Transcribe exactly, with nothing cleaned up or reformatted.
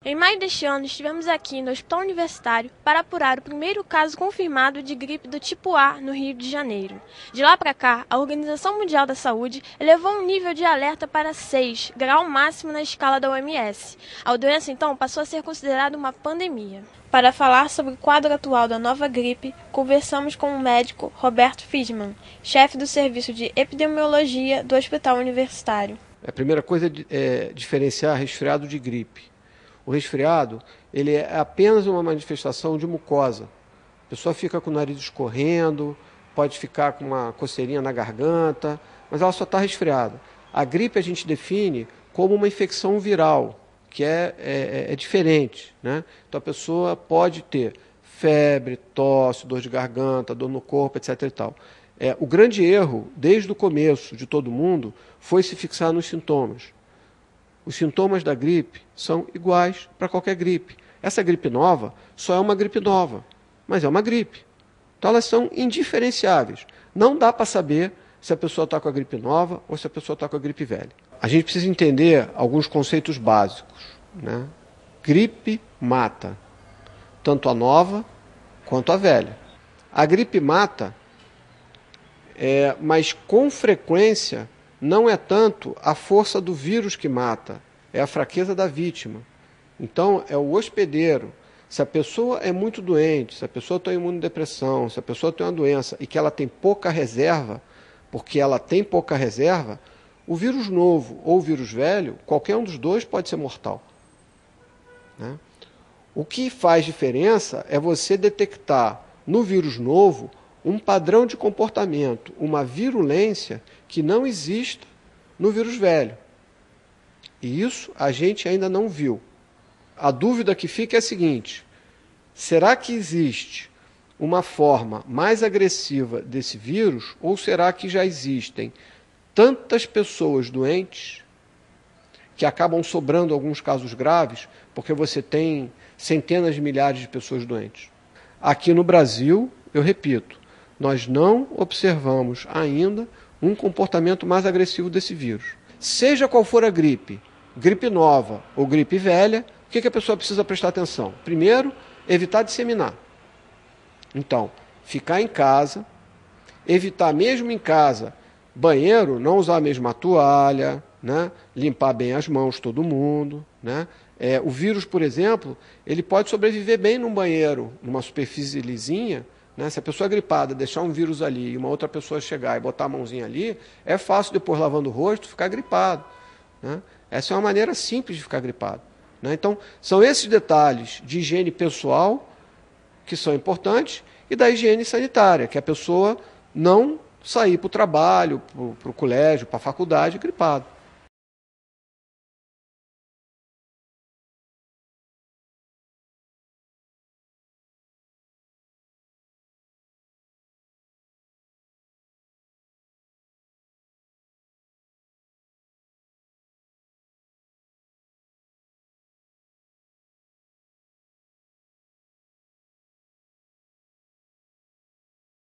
Em maio deste ano, estivemos aqui no Hospital Universitário para apurar o primeiro caso confirmado de gripe do tipo A no Rio de Janeiro. De lá para cá, a Organização Mundial da Saúde elevou um nível de alerta para seis, grau máximo na escala da O M S. A doença, então, passou a ser considerada uma pandemia. Para falar sobre o quadro atual da nova gripe, conversamos com o médico Roberto Fischmann, chefe do Serviço de Epidemiologia do Hospital Universitário. A primeira coisa é diferenciar resfriado de gripe. O resfriado, ele é apenas uma manifestação de mucosa. A pessoa fica com o nariz escorrendo, pode ficar com uma coceirinha na garganta, mas ela só está resfriada. A gripe a gente define como uma infecção viral, que é, é, é diferente, né? Então a pessoa pode ter febre, tosse, dor de garganta, dor no corpo, etc e tal. É, o grande erro, desde o começo de todo mundo, foi se fixar nos sintomas. Os sintomas da gripe são iguais para qualquer gripe. Essa gripe nova só é uma gripe nova, mas é uma gripe. Então elas são indiferenciáveis. Não dá para saber se a pessoa está com a gripe nova ou se a pessoa está com a gripe velha. A gente precisa entender alguns conceitos básicos, né? Gripe mata, tanto a nova quanto a velha. A gripe mata, é, mas com frequência não é tanto a força do vírus que mata, é a fraqueza da vítima. Então, é o hospedeiro. Se a pessoa é muito doente, se a pessoa tem imunodepressão, se a pessoa tem uma doença e que ela tem pouca reserva, porque ela tem pouca reserva, o vírus novo ou o vírus velho, qualquer um dos dois pode ser mortal, né? O que faz diferença é você detectar no vírus novo um padrão de comportamento, uma virulência que não exista no vírus velho. E isso a gente ainda não viu. A dúvida que fica é a seguinte: será que existe uma forma mais agressiva desse vírus, ou será que já existem tantas pessoas doentes que acabam sobrando alguns casos graves, porque você tem centenas de milhares de pessoas doentes? Aqui no Brasil, eu repito, nós não observamos ainda um comportamento mais agressivo desse vírus. Seja qual for a gripe, gripe nova ou gripe velha, o que, que a pessoa precisa prestar atenção? Primeiro, evitar disseminar. Então, ficar em casa, evitar mesmo em casa, banheiro, não usar a mesma toalha, né? Limpar bem as mãos, todo mundo, né? É, o vírus, por exemplo, ele pode sobreviver bem num banheiro, numa superfície lisinha, né? Se a pessoa é gripada deixar um vírus ali e uma outra pessoa chegar e botar a mãozinha ali, é fácil depois, lavando o rosto, ficar gripado, né? Essa é uma maneira simples de ficar gripado, né? Então, são esses detalhes de higiene pessoal que são importantes e da higiene sanitária, que a pessoa não sair para o trabalho, para o colégio, para a faculdade gripado.